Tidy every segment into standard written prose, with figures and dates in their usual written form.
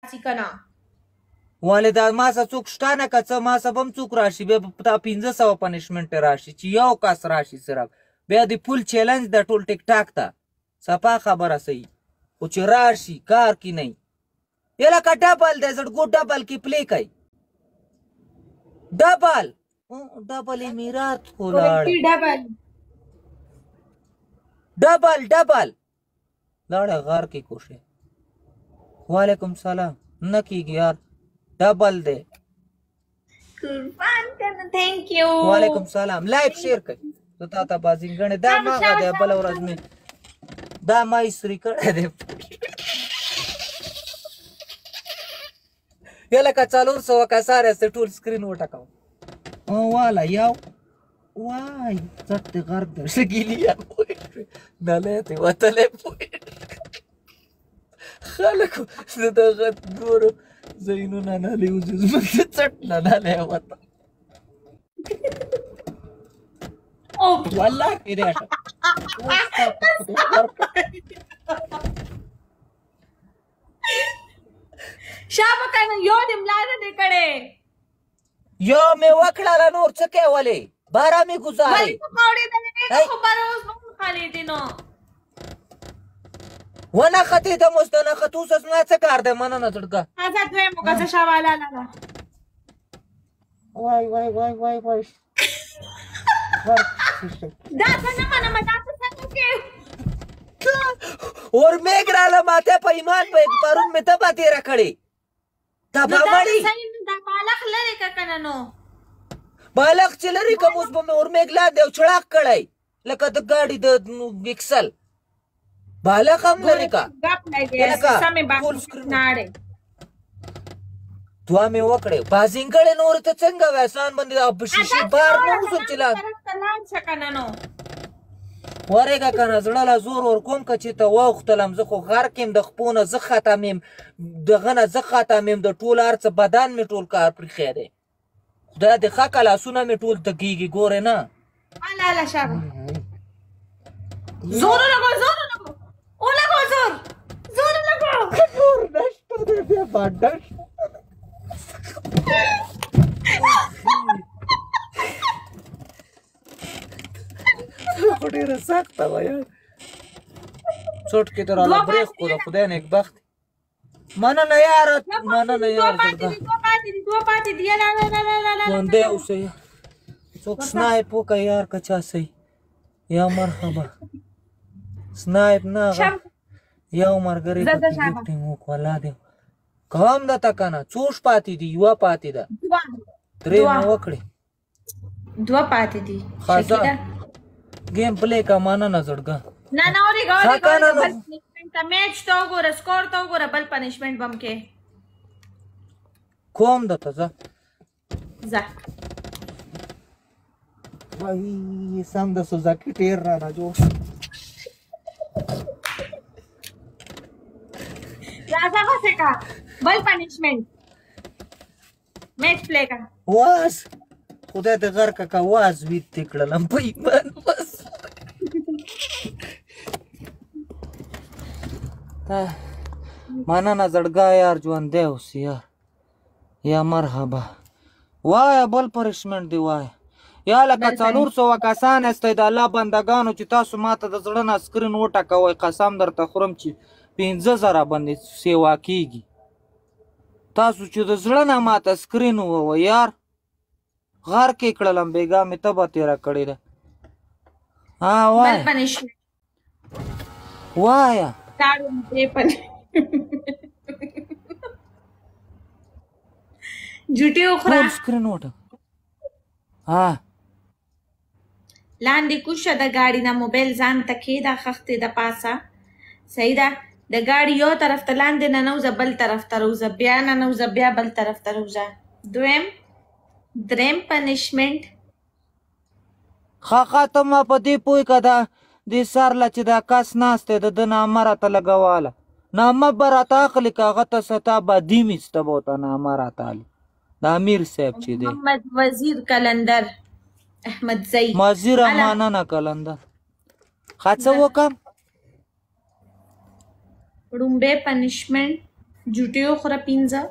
کنا ولې دا ما څه څوک شته نه که څه ما څه به هم څوک راشي بیا به دا 1500 پنشمنټ راشي چې یو کس راشي صرف بیا د پول چیلنج د ټول ټیک ټاک ته صفا خبره صحیح خو چې راشي کار کې نه یې لکه ډبل دی زړګو ډبل کې پلی کوي ډبل یې میرات خو لاړه ډبل لاړه غار کې کوشش وعلیکم سلام نه کېږي یار ډبل دی قربان کنه تھینک یو وعلیکم سلام لایک شیر کړئ زه تا ته بازینګڼې دا ماغه دی بله ورځ مې دا ما ایستري کړی دی یا لکه 400 کسان یاستئ ټول سکرین وټکوم والا یو وای څټ دې غرق دی شګیلیا نلی ته وتلی خلکو زه دغه ګورم زینونه نلی وځي زموږ د څټ نه نلی وته والله کې دی شابه کنه یو دې ملا نه دی کړی یو مې وکړله نور څه کوې ولې باره مې ګزارې خو باره اوس به خالېدې نو ونختېدم اوس د نښت اوس زما څه کار دی مننه زړګه ازه دویم وګځه شاواله نه ده وای دا څه نه منمه دا څه څنګه کې اورمېږ راله ماته په ایمان پرون مې تبه تېره کړې تبه مړې دا بالغ لرې که که نه نو بالغ چې لرې کوم اوس به مې اورمېږ لاندې یو چړاق کړی لکه د ګاډي د اکسل بالغ هم لرې که دوه مې وکړې بازینګړې نورې ته څنګه وې اسان باندې په شیشې بار نه وځم چې لاړ ورېږه که نه زړه له زور ورکوم که چې ته واوښتلم زه خو غر کې یم د خپو نه زه ختم یم دغه نه زه ختم یم د ټول هر څه بدن مې ټول کار پرېښی دی خدای دې ښه که لاسونه مې ټول تکېږي ګورې نه الله شابه زور ولګو زور ولګو زور ولګو زور نشته دی بیا باډه خو ډېره سخته وه یار څوټ کې ته راله برېښ کو د خدای نیکبخت مننه یاره مننه یار ژوندی اوسئ څوک سنایپ وکړه یار که چا صحیح یا مرحبا سنایپ نه هغه یو ملګري پکې ګفټینګ وکړو الله دې کوم درته که نه څو پاتې دي یوه پاتې ده درې مې وکړې دوه پاتې دي گیم پلی کا مننه زړګه نه نه اورېږه میچ ته وګوره سکور ته وګوره بل پنشمنټ بم کې کوم درته ځه ځه وایي سم د سوزاکي ټیر رانه جوړ راځه هسې کا بل پنشمنټ میچ پلی کا واز خدای دې غر که واز وید دې کړلم په ایمان بس مننه زړګا یار ژوندی اوسې یار یا مرحبا وایه بل پنشمنټ دې وایه یا لکه 400 کسان یاستئ د الله بندګانو چې تاسو ماته د زړه نه سکرین وټکوئ قسم درته خورم چې 15,000 باندې سیوا کېږي تاسو چې د زړه نه ماته سکرین ووه یار غار کې کړلم بېګا مې تبه تېره کړې ده وایه جوټې وخوره سکرین وټه لاندې کوشه د ګاډي نه موبایل ځان ته کېږده خښتې د پاسه صحیح ده د ګاډي یو طرف ته لاندې ننوځه بل طرف ته روځه بیا ننوځه بیا بل طرف ته روځه دریم پنشمنټ ښه ته ما په دې پوه که دا دې سر له چې دا کس ناست دی د ده نامه راته لګواله نامه به راته اخلي که هغه ته ستا به دیمیسته به ورته نامه راته اخلي د امیر صاحب چې دی محمد وزیر کلندر احمد زئی مزیر مننه کلندر ښه څه وکړم ړومبی پنشمنټ جوټي وخوره 15.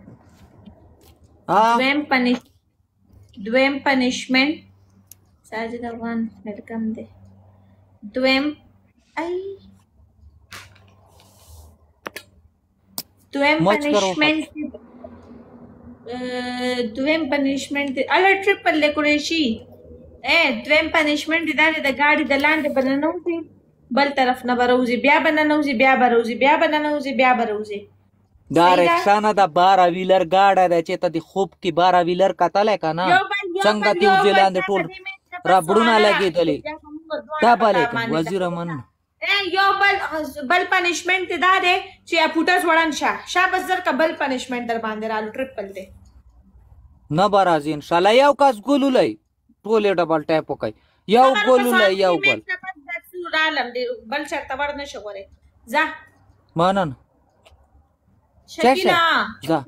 ها دویم پنشمنت ساجد افغان ویلکم دی. دویم پنشمنت اله ټریپل لیکلی شي. دویم پنشمنت دا د ګاډي د لاندې به ننوځي بل طرف نه به راوځي بیا به ننوځي بیا به راوځي بیا به ننوځي بیا به راوځي. دا رکشا نه د 12 ویلر ګاډی دی چې ته د خوب کې 12 ویلر کتلی که نه څنګه دې وځي لاندې ټول ربړونه لګېدلي. دا بلی که وزیر امن یو بل پنشمنت دا دی چې اپوټه ځوړن شه بس زر که بل پنشمنت در باندې رالو ټریپل دی. نه به راځي انشاءالله. یو کس ګول ولئ ټول یې ډبل ټایپ وکئ. یو ګول ولئ یو ګول رالم بل چېرته ور نه شي غورې. ځه مننه شکیلا ځه.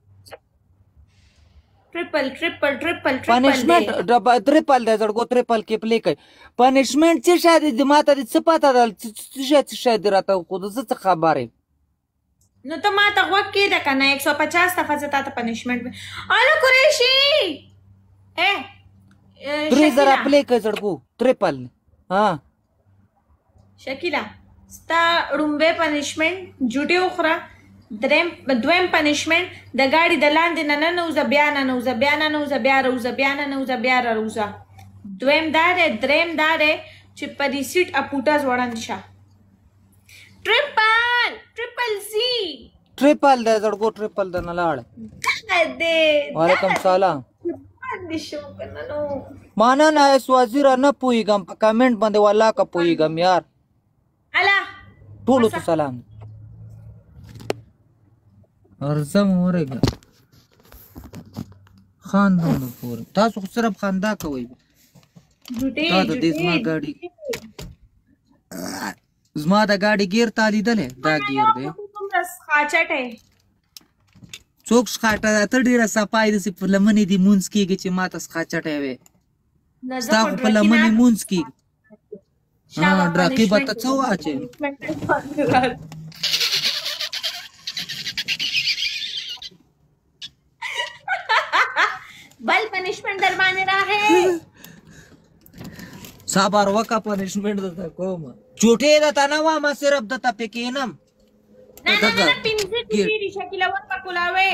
ټریپل پنشمنت ټریپل دی زړګو ټریپل کې پلی کوي. پنشمنت څه شی دی ماته د څه پته ده څه شی دی راته خو زه څه خبر یم. نو ته ما ته غوږ کېده که نه 150 دفعه زه تا ته پنشمنټ الو قریشي 3000 پلی کوي زړګو ټریپل. ها شکیلا ستا ړومبی پنشمنټ جوټې وخوره. دویم پنشمنټ د ګاډي د لاندې نه ننوځه بیا ننوځه بیا ننوځه بیا راوځه بیا ننوځه بیا راوځه. دویم دا دی. دریم دا دی چې په دې سیټ اپوټه ځوړند شه. ټریپل زی ټریپل دی زړګو ټریپل دی نه لاړ. وعلیکم سلام. مننه ایس وزیره نه پوهېږم په کمنټ باندې والله که پوهېږم یار. ټولو ته سلام. ارزم ورګه خاندان پورې تاسو خو صرف خندا کوئ. دا د دې زما د ګاډي ګیر تا لیدلی دا ګیر دی څوک شخاټه ته ډېره صفایي داسې په لمنې دې مونځ کېږي چې ما ته سخاچټی وې ستا خو په لمنې مونځ کېږي. ډراکې به ته څه واچې بل پنشمنٹ در باندې راغی. صبر وکړه پنشمنټ درته کوم. چوټې درته نه وایم صرف درته پکې ینم. نه پنځه ټوټې دي شکیله ور پکولاوې.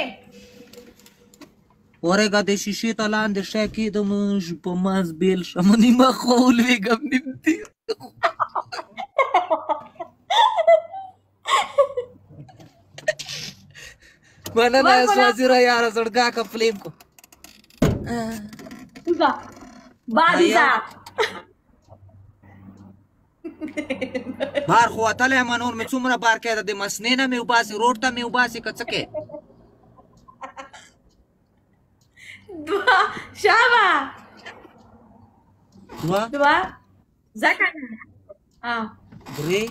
ورېږه د شیشې ته لاندې شی کېدم په منځ بېل شم نیمه خوا ولوېږم نیم تېر. مننه ایس وزیره یاره زړګاکه فلیم کو بار خو وتلی یم نور مې څومره بار کېده د مسنې نه مې وباسي روډ ته مې وباسي که څه کې شابه دوه ځکه درې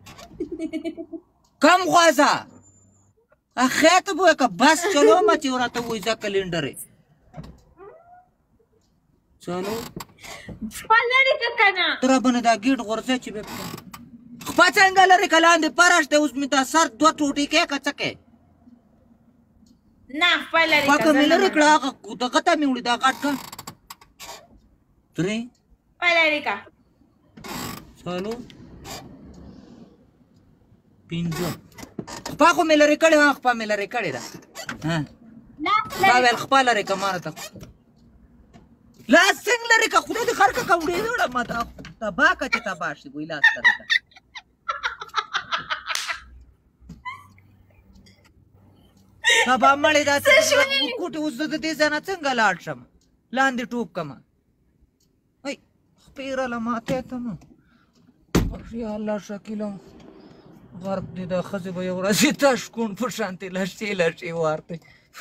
کم خوازه اخیته بویه که بس چلو ما چې ورته وایي ځه کلنډر یې چلو خپل لرې که که نه ته راباندې دا ګیټ غورځی چې بیا خپه څنګه لرې که لاندې فرش دی اوس مې دا سر دوه ټوټې کې که څه کې نه خپل لرې پاکه مې لرې کړه هغه دغه ته مې وړي دا غټ که درې خپل لرې که چلو پنځه خپه خو مې لرې کړې خپه مې لرې کړې ده تا ویل خپه لرې که مانه ته لاس څنګه لرې که خدای دې خرکه که وړې وړه ما ته تباه که چې تباه شي ګوی لاس لرې که سبا مړې داسې کوټې اوس زه د دې ځای نه څنګه لاړ شم لاندې ټوپ کړمه ای خپېرله ماتی ته نو یا الله شکیله غرب دې دا ښځې به یو ورځې تش کوڼ په شانتې لشې لشې وارتې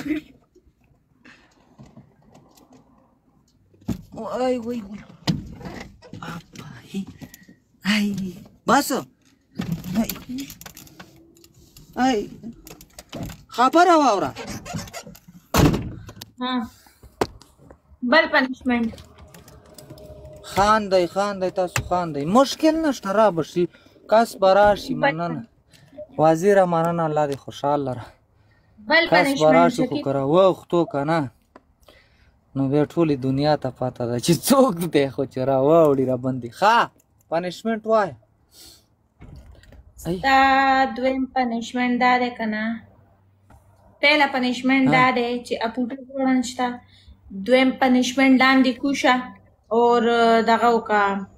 ای وای ای بس ای خبره واوره بل پنشمنټ خاندئ خاندئ تاسو خاندئ مشکل نشته را به شي کس به راشي مننه وزیره مننه الله دې خوشحال لره بل کس پنشمنټ براشو کو شکیب کرا وختو کنه نو بیا ټولې دنیا ته پاته ده چې څوک دی خو چې را واوړي را باندې ښه پنشمنټ وایه ای دا دویم پنشمنټ دا دی که نه پهلا پنشمنٹ دا ها دے چې اپوټه جوړن شته دویم پنشمنٹ لاندې کوشه اور دغه وکړه